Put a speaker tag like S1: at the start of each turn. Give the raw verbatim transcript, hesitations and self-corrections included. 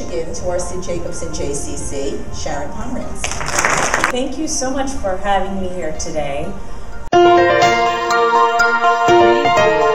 S1: Michigan to our Jacobson J C C, Sharon Pomerantz.
S2: Thank you so much for having me here today.